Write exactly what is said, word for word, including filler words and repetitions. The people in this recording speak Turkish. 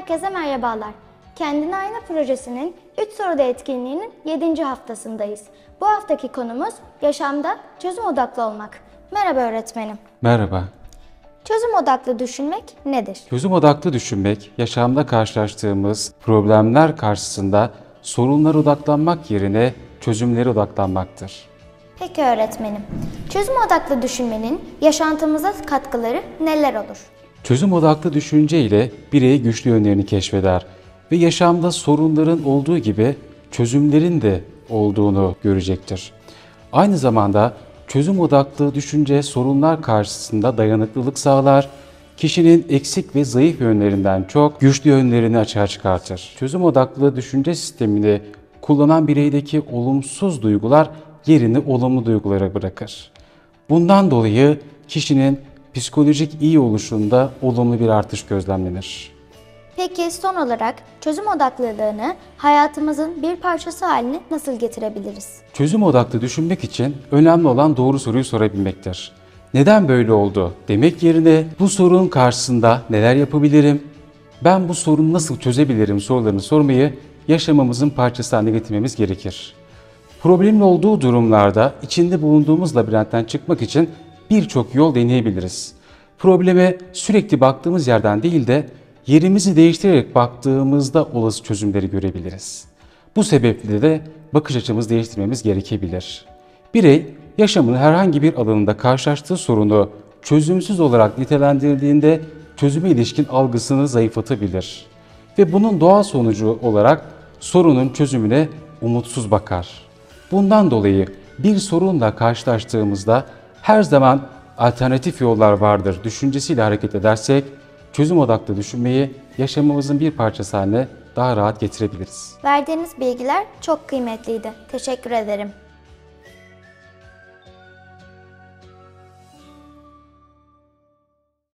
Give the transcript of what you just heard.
Herkese merhabalar. Kendine Ayna projesinin üç soruda etkinliğinin yedinci haftasındayız. Bu haftaki konumuz yaşamda çözüm odaklı olmak. Merhaba öğretmenim. Merhaba. Çözüm odaklı düşünmek nedir? Çözüm odaklı düşünmek, yaşamda karşılaştığımız problemler karşısında sorunlara odaklanmak yerine çözümlere odaklanmaktır. Peki öğretmenim, çözüm odaklı düşünmenin yaşantımıza katkıları neler olur? Çözüm odaklı düşünce ile birey güçlü yönlerini keşfeder ve yaşamda sorunların olduğu gibi çözümlerin de olduğunu görecektir. Aynı zamanda çözüm odaklı düşünce sorunlar karşısında dayanıklılık sağlar, kişinin eksik ve zayıf yönlerinden çok güçlü yönlerini açığa çıkartır. Çözüm odaklı düşünce sistemini kullanan bireydeki olumsuz duygular yerini olumlu duygulara bırakır. Bundan dolayı kişinin psikolojik iyi oluşunda olumlu bir artış gözlemlenir. Peki son olarak çözüm odaklılığını hayatımızın bir parçası haline nasıl getirebiliriz? Çözüm odaklı düşünmek için önemli olan doğru soruyu sorabilmektir. Neden böyle oldu demek yerine bu sorunun karşısında neler yapabilirim, ben bu sorunu nasıl çözebilirim sorularını sormayı yaşamımızın parçası haline getirmemiz gerekir. Problemin olduğu durumlarda içinde bulunduğumuz labirentten çıkmak için birçok yol deneyebiliriz. Probleme sürekli baktığımız yerden değil de yerimizi değiştirerek baktığımızda olası çözümleri görebiliriz. Bu sebeple de bakış açımızı değiştirmemiz gerekebilir. Birey yaşamının herhangi bir alanında karşılaştığı sorunu çözümsüz olarak nitelendirdiğinde çözüme ilişkin algısını zayıflatabilir ve bunun doğal sonucu olarak sorunun çözümüne umutsuz bakar. Bundan dolayı bir sorunla karşılaştığımızda her zaman alternatif yollar vardır düşüncesiyle hareket edersek çözüm odaklı düşünmeyi yaşamımızın bir parçası haline daha rahat getirebiliriz. Verdiğiniz bilgiler çok kıymetliydi. Teşekkür ederim.